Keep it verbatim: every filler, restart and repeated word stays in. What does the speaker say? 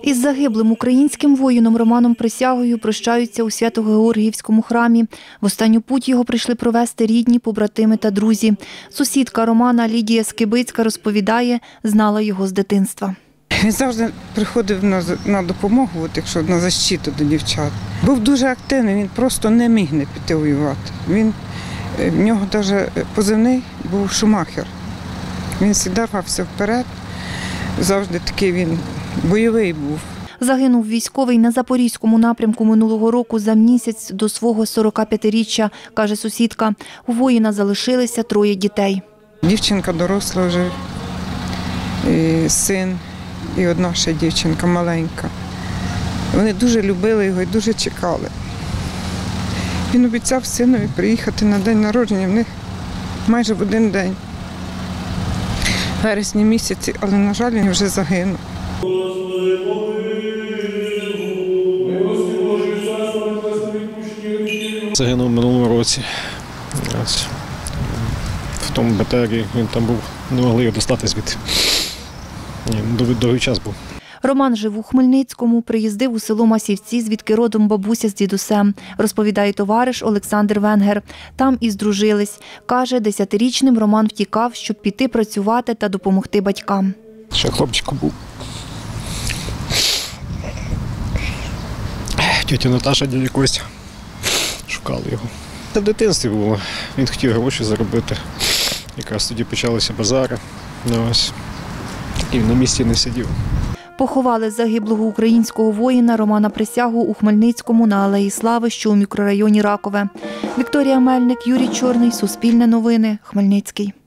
Із загиблим українським воїном Романом Присягою прощаються у Свято-Георгіївському храмі. В останню путь його прийшли провести рідні, побратими та друзі. Сусідка Романа Лідія Скибицька розповідає, знала його з дитинства. Він завжди приходив на, на допомогу, от якщо на защиту до дівчат. Був дуже активний, він просто не міг не піти воювати. Він, в нього навіть позивний був Шумахер. Він завжди рвався вперед, завжди такий він бойовий був. Загинув військовий на Запорізькому напрямку минулого року за місяць до свого сорокап'ятиріччя, каже сусідка. У воїна залишилися троє дітей. Дівчинка доросла вже, і син, і одна ще дівчинка маленька. Вони дуже любили його і дуже чекали. Він обіцяв синові приїхати на день народження в них майже в один день. В вересні місяці, але, на жаль, він вже загинув. Загинув в минулому році. В тому БТРі він там був, не могли його достати звідти. Довгий час був. Роман жив у Хмельницькому, приїздив у село Масівці, звідки родом бабуся з дідусем, розповідає товариш Олександр Венгер. Там і здружились. Каже, десятирічним Роман втікав, щоб піти працювати та допомогти батькам. Ще хлопчиком був. Тетя Наташа, дядя Костя шукали його. Це в дитинстві було. Він хотів гроші заробити. Якраз тоді почалися базари. Ну, ось. І на місці не сидів. Поховали загиблого українського воїна Романа Присягу у Хмельницькому на Алеї Слави, що у мікрорайоні Ракове. Вікторія Мельник, Юрій Чорний, Суспільне новини, Хмельницький.